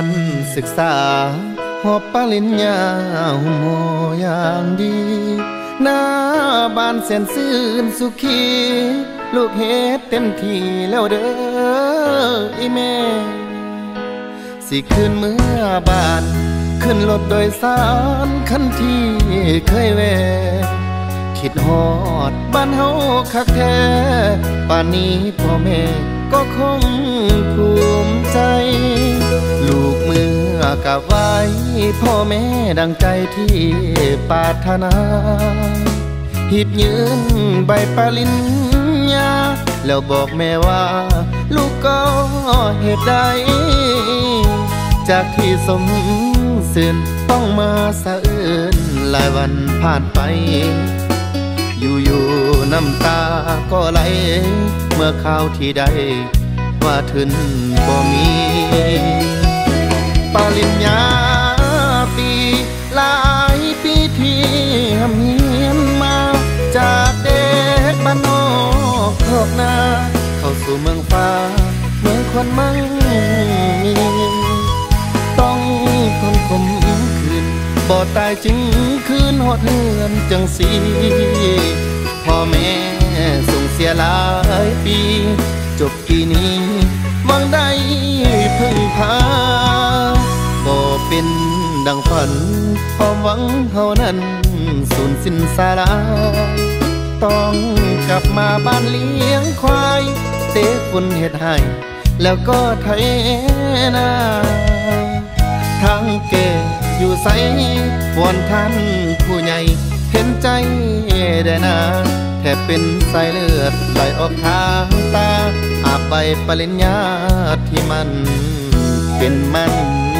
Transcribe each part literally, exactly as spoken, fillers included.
มันศึกษาหอบปริญญาหุ่มโหอย่างดีหน้าบ้านแสนซื่นสุขีลูกเฮ็ดเต็มที่แล้วเด้ออีแม่สิขึ้นเมื่อบ้านขึ้นรถโดยสารคันที่เคยแวะคิดฮอดบ้านเฮาคักแท้ป่านนี้พ่อแม่ก็คงภูมิใจลูกมือกะไว้พ่อแม่ดังใจที่ปรารถนาหิบยืนใบปริญญาแล้วบอกแม่ว่าลูกก็เหตุใดจากที่สมสื่นต้องมาสะอื้นหลายวันผ่านไปอยู่ๆน้ำตาก็ไหลเมื่อข่าวที่ได้ว่าถึงบ่มีปริญญาปีหลายปีที่หำเฮียนมาจากเด็กบ้านนอกครอกนาเข้าสู่เมืองฟ้าเมืองคนมั่งมีต้องทนคมคืนบ่ตายจึงคืนหดเลือนจังสีพ่อแม่ส่งเสียหลายปีจบปีนี้หวังได้พึ่งพาบ่เป็นดังฝันความหวังเฮานั้นสูญสิ้นสาลายต้องกลับมาบ้านเลี้ยงควายเตะฝุ่นเฮ็ดให้แล้วก็ไถนาทางเกอยู่ไสวอนท่านผู้ใหญ่เห็นใจได้นาแทบเป็นสายเลือดไหลออกทางตาอาบใบปริญญาที่มันเป็นมัน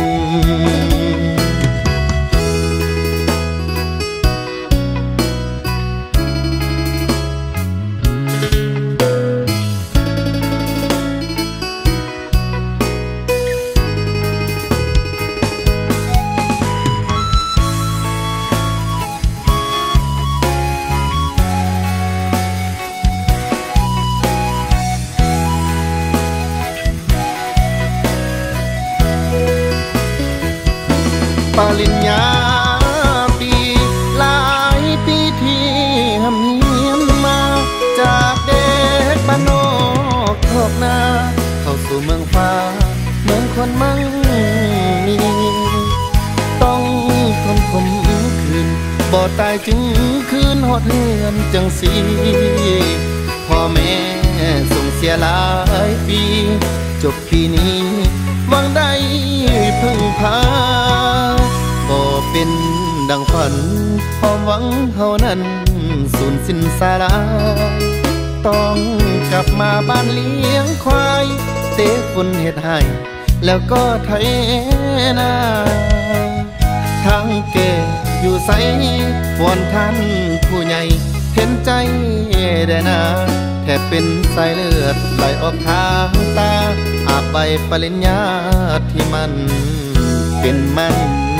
ปริญญาปีหลายปีที่หำเฮียนมาจากเด็กบ้านนอกครอกนาเข้าสู่เมืองฟ้าเมืองคนมั่งมีต้องทนคมคืนบ่ตายจึงคืนหดเลือนจังสีพ่อแม่ส่งเสียหลายปีจบปีนี้หวังได้พึ่งพาบ่เป็นดังฝันความหวังเฮานั้นสูญสิ้นสาลายต้องกลับมาบ้านเลี้ยงควายเตะฝุ่นเฮ็ดให้แล้วก็ไถนาทางเกอยู่ไสวอนท่านผู้ใหญ่เห็นใจได้นาแทบเป็นสายเลือดไหลออกทางตาอาบใบปริญญาที่มันเป็นมัน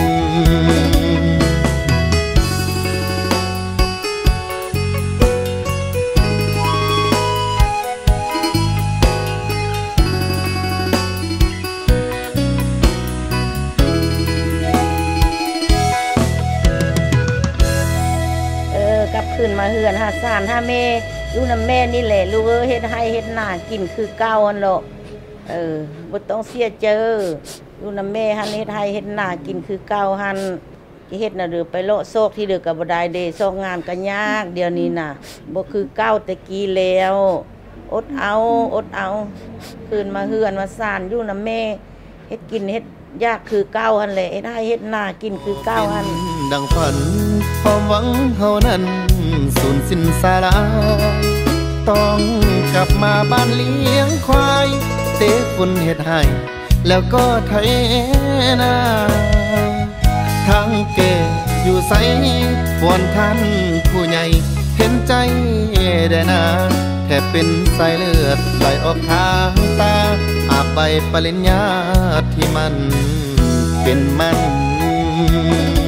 ขึ้นมาเฮือนหาสารหาแม่อยู่นำแม่นี่แหละลูกเอ้ยเฮ็ดให้เฮ็ดหน้ากินคือเก่าอันโลเออบ่ต้องเสียเจออยู่นำแม่หันเฮ็ดให้เฮ็ดหน้ากินคือเก่าหันที่เฮ็ดน่ะเด้อไปโลโซกที่เด้อก็บ่ได้เด้ซอกงานก็ยากเดี๋ยวนี้น่ะบ่คือเก่าแต่กี้แล้วอดเอาอดเอาขึ้นมาเฮือนมาสานอยู่นำแม่เฮ็ดกินเฮ็ดยากคือเก่าหั่นแหละเฮ็ดให้เฮ็ดหน้ากินคือเก่าหั่นดังฝันความหวังเฮานั้นสูญสิ้นสาลายต้องกลับมาบ้านเลี้ยงควายเตะฝุ่นเฮ็ดให้แล้วก็ไถนาทางเกอยู่ไสวอนท่านผู้ใหญ่เห็นใจได้นาแทบเป็นสายเลือดไหลออกทางตาอาบใบปริญญาที่มันเป็นมัน